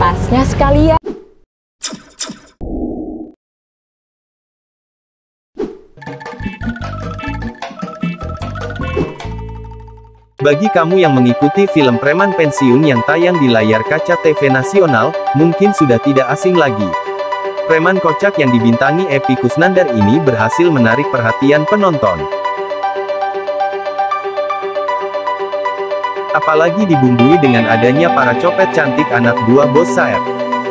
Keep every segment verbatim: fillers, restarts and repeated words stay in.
Pasnya sekalian. Bagi kamu yang mengikuti film preman pensiun yang tayang di layar kaca T V nasional, mungkin sudah tidak asing lagi. Preman kocak yang dibintangi Epy Kusnandar ini berhasil menarik perhatian penonton. Apalagi dibumbui dengan adanya para copet cantik anak buah Bos Saeb.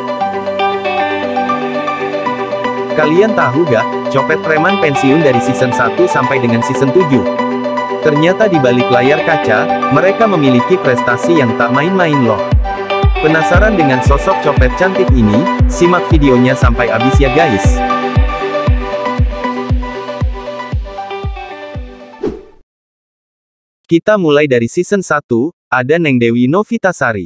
Kalian tahu gak, copet preman pensiun dari season satu sampai dengan season tujuh? Ternyata di balik layar kaca, mereka memiliki prestasi yang tak main-main loh. Penasaran dengan sosok copet cantik ini? Simak videonya sampai habis ya guys. Kita mulai dari season satu, ada Neng Dewi Novitasari.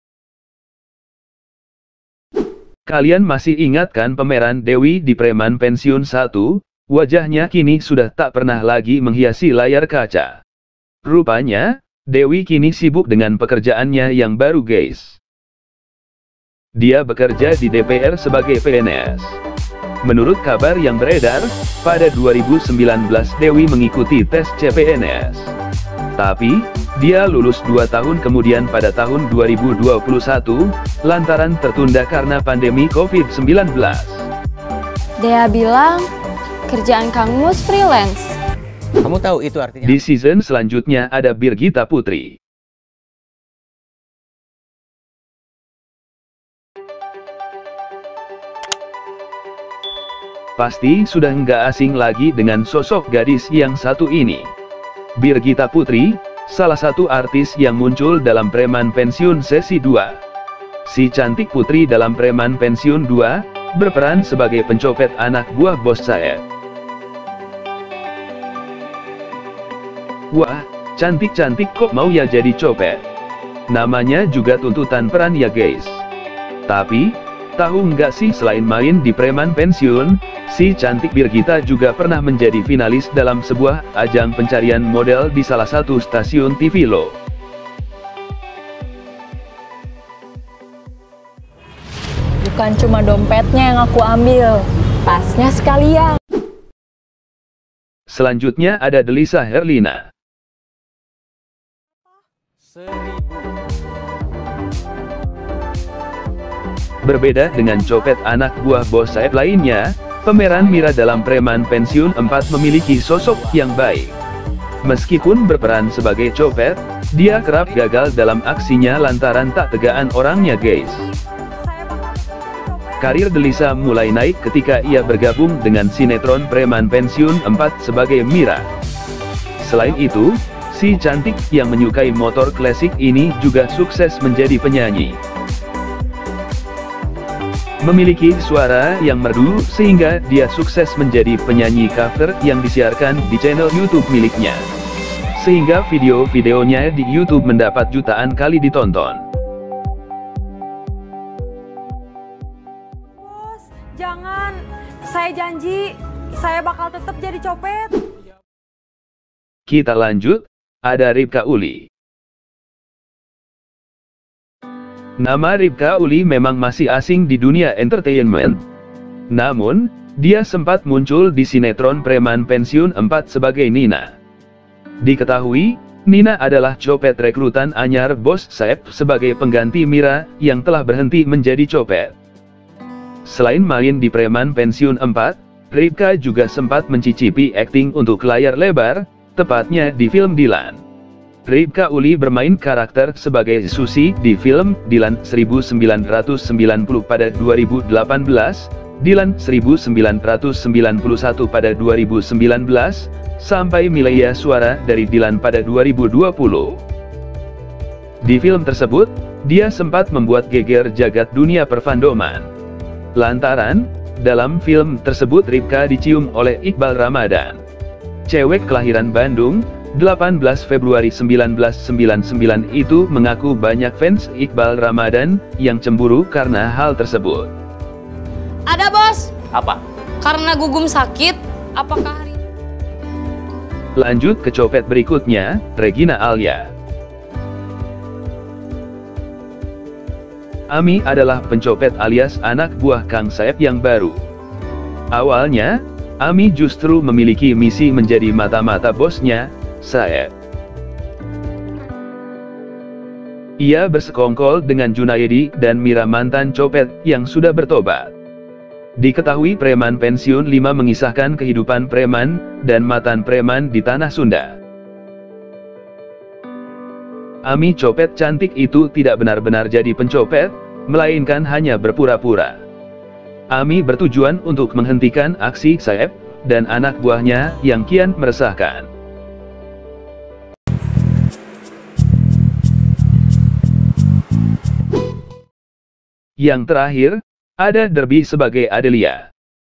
Kalian masih ingat kan pemeran Dewi di Preman Pensiun satu? Wajahnya kini sudah tak pernah lagi menghiasi layar kaca. Rupanya, Dewi kini sibuk dengan pekerjaannya yang baru guys. Dia bekerja di D P R sebagai P N S. Menurut kabar yang beredar, pada dua ribu sembilan belas Dewi mengikuti tes C P N S. Tapi, dia lulus dua tahun kemudian pada tahun dua ribu dua puluh satu, lantaran tertunda karena pandemi COVID sembilan belas. Dea bilang, kerjaan Kang Mus freelance. Kamu tahu itu artinya? Di season selanjutnya ada Birgita Putri. Pasti sudah nggak asing lagi dengan sosok gadis yang satu ini. Birgita Putri, salah satu artis yang muncul dalam Preman Pensiun sesi dua. Si cantik putri dalam Preman Pensiun dua, berperan sebagai pencopet anak buah Bos Saeb. Wah, cantik-cantik kok mau ya jadi copet? Namanya juga tuntutan peran ya guys. Tapi, tahu nggak sih selain main di Preman Pensiun, si cantik Birgita juga pernah menjadi finalis dalam sebuah ajang pencarian model di salah satu stasiun T V loh. Bukan cuma dompetnya yang aku ambil, pasnya sekalian. Selanjutnya ada Delisa Herlina. Berbeda dengan copet anak buah Bos Saeb lainnya, pemeran Mira dalam Preman Pensiun empat memiliki sosok yang baik. Meskipun berperan sebagai copet, dia kerap gagal dalam aksinya lantaran tak tegaan orangnya guys. Karir Delisa mulai naik ketika ia bergabung dengan sinetron Preman Pensiun empat sebagai Mira. Selain itu, si cantik yang menyukai motor klasik ini juga sukses menjadi penyanyi. Memiliki suara yang merdu sehingga dia sukses menjadi penyanyi cover yang disiarkan di channel YouTube miliknya. Sehingga video-videonya di YouTube mendapat jutaan kali ditonton. Bos, jangan. Saya janji, saya bakal tetap jadi copet. Kita lanjut, ada Ripka Uli. Nama Ripka Uli memang masih asing di dunia entertainment. Namun, dia sempat muncul di sinetron Preman Pensiun empat sebagai Nina. Diketahui, Nina adalah copet rekrutan anyar Bos Saeb sebagai pengganti Mira yang telah berhenti menjadi copet. Selain main di Preman Pensiun empat, Ripka juga sempat mencicipi akting untuk layar lebar, tepatnya di film Dilan. Ripka Uli bermain karakter sebagai Susi di film Dilan seribu sembilan ratus sembilan puluh pada dua ribu delapan belas, Dilan seribu sembilan ratus sembilan puluh satu pada dua ribu sembilan belas, sampai Milea Suara dari Dilan pada dua ribu dua puluh. Di film tersebut, dia sempat membuat geger jagat dunia perfandoman. Lantaran, dalam film tersebut Ripka dicium oleh Iqbal Ramadan. Cewek kelahiran Bandung, delapan belas Februari seribu sembilan ratus sembilan puluh sembilan itu mengaku banyak fans Iqbal Ramadan yang cemburu karena hal tersebut. Ada bos. Apa? Karena Gugum sakit, apakah hari... Lanjut ke copet berikutnya, Regina Alia. Ami adalah pencopet alias anak buah Kang Saep yang baru. Awalnya, Ami justru memiliki misi menjadi mata-mata bosnya, Saep. Ia bersekongkol dengan Junaedi dan Mira mantan copet yang sudah bertobat. Diketahui preman pensiun lima mengisahkan kehidupan preman dan mantan preman di tanah Sunda. Ami copet cantik itu tidak benar-benar jadi pencopet, melainkan hanya berpura-pura. Ami bertujuan untuk menghentikan aksi Saep dan anak buahnya yang kian meresahkan. Yang terakhir, ada Derby sebagai Adelia.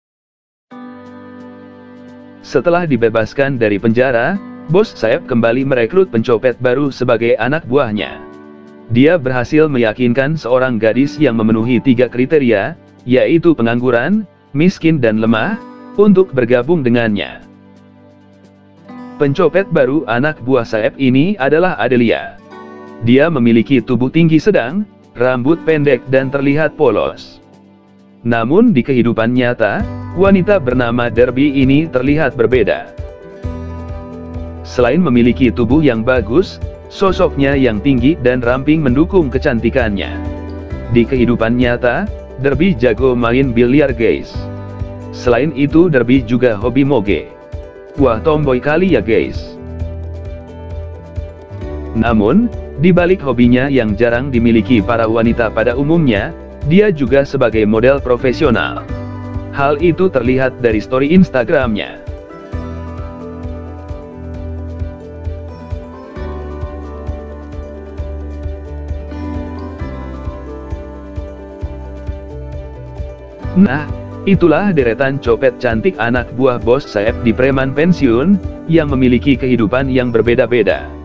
Setelah dibebaskan dari penjara, Bos Saep kembali merekrut pencopet baru sebagai anak buahnya. Dia berhasil meyakinkan seorang gadis yang memenuhi tiga kriteria, yaitu pengangguran, miskin dan lemah, untuk bergabung dengannya. Pencopet baru anak buah Saep ini adalah Adelia. Dia memiliki tubuh tinggi sedang, rambut pendek dan terlihat polos. Namun di kehidupan nyata, wanita bernama Derby ini terlihat berbeda. Selain memiliki tubuh yang bagus, sosoknya yang tinggi dan ramping mendukung kecantikannya. Di kehidupan nyata, Derby jago main biliar guys. Selain itu Derby juga hobi moge. Wah tomboy kali ya guys. Namun, di balik hobinya yang jarang dimiliki para wanita pada umumnya, dia juga sebagai model profesional. Hal itu terlihat dari story Instagramnya. Nah, itulah deretan copet cantik anak buah Bos Saep di preman pensiun, yang memiliki kehidupan yang berbeda-beda.